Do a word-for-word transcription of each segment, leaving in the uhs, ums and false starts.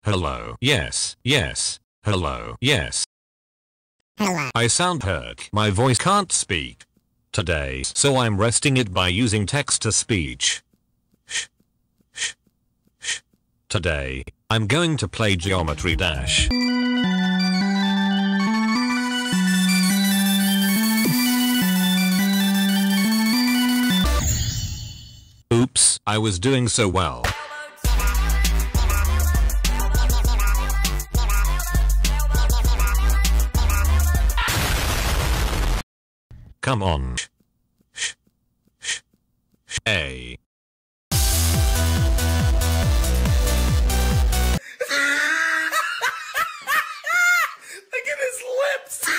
Hello. Yes. Yes. Hello. Yes. Hello. I sound hurt. My voice can't speak today, so I'm resting it by using text-to-speech. Shh. Shh. Shh. Today, I'm going to play Geometry Dash. Oops, I was doing so well. Come on. Shh. Shh. Shh. Hey. Look at his lips.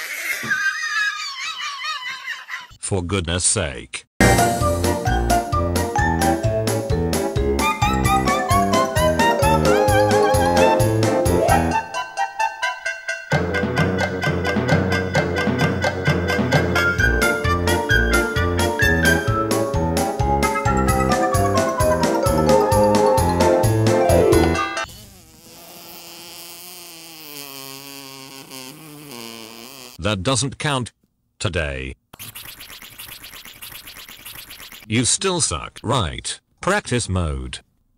For goodness sake. That doesn't count today. You still suck. Right. Practice mode.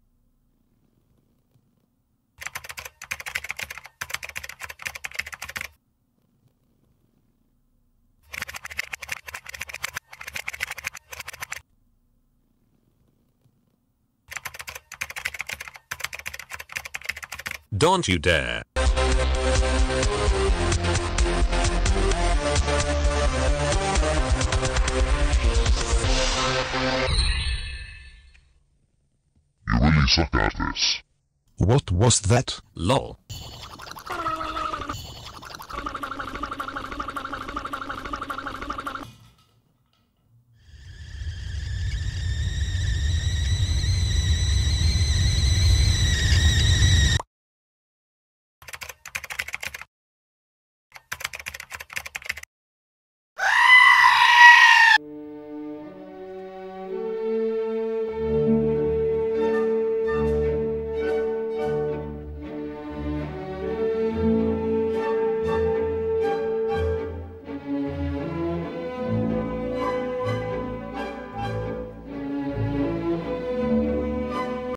Don't you dare. You really suck at this. What was that? Lol.